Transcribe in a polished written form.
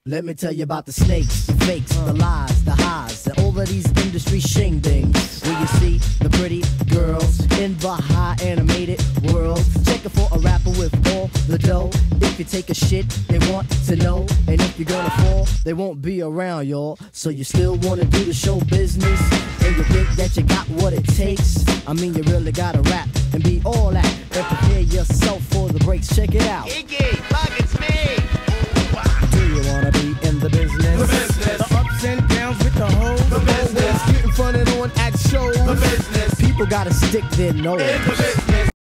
Let me tell you about the snakes, the fakes, the lies, the highs, and all of these industry shingdings. Where you see the pretty girls in the high animated world. Checking for a rapper with all the dough. If you take a shit, they want to know. And if you're gonna fall, they won't be around, y'all. So you still wanna do the show business? And you think that you got what it takes? I mean, you really gotta rap and be all that. And prepare yourself for the breaks. Check it out. Kiki, look, it's me. Do you wanna be in the business? The business. The ups and downs with the hoes. The business. Always getting fronted on at shows. The business. People gotta stick their nose. In the business.